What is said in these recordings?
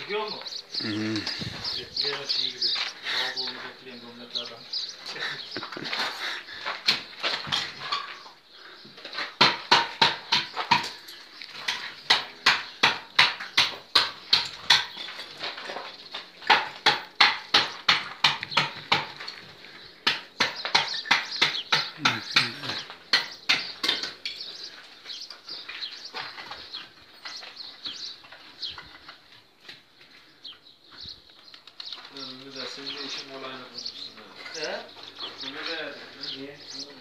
Çekiyor mu? Bekleyen şey gibi. Daha doğru bekleyen gömlekli adam. Senin de işin olayını bulmuşsun ha. He? Bunu da Niye?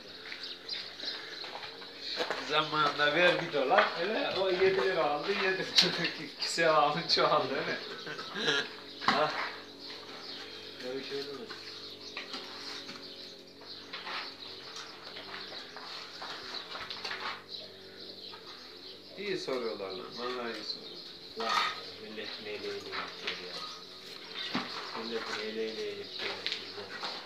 zamanında ver bir dolar, öyle o 7 lira aldı, 7 lira sevabın çoğaldı öyle. Ha? Böyle şey olur mu? İyi soruyorlar lan, vallahi iyi soruyorlar. Lan millet neyle yapıyor ya. Millet neyle yapıyor bize.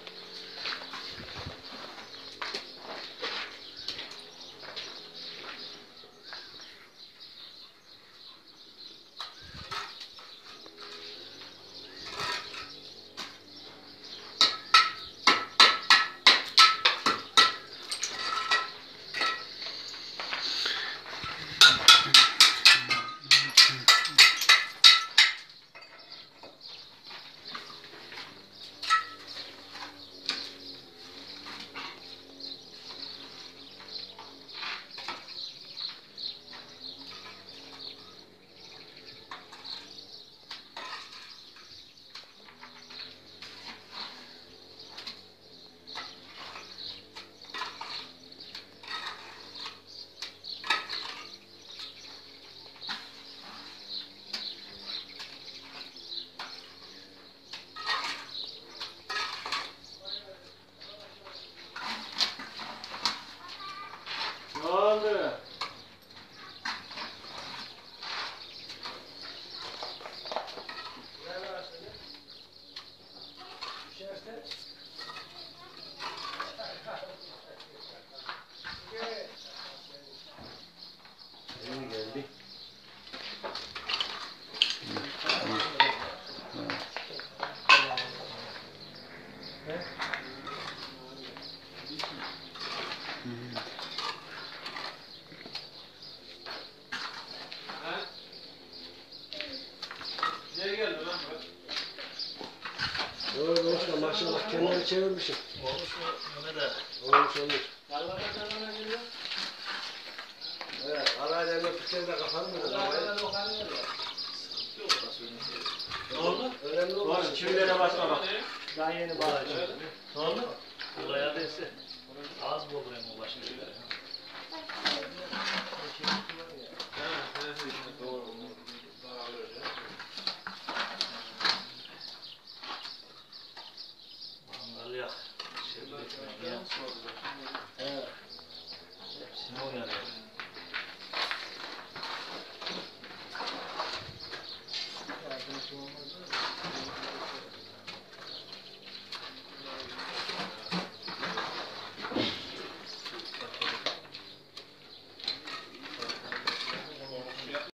Ne oldu? Yeni geldi. Ha? Niye geldi lan bu? Doğru olsun maşallah kenarı çevirmişim. Olmuş mu Mehmet abi? Olmuş olmuş. Karlama geliyor. Evet, alayla öpükleri de kapalı mı? Ne oldu? Önemli olan Çivilere basma bak. Daha yeni bağlayacağım. Ne oldu? Buraya değse. Az mı olur hem o başka şeyler? Doğru, daha alır ya. Mangal yak. Şey bekleyin ya. Sordular. Evet. Hepsini oynarıyor.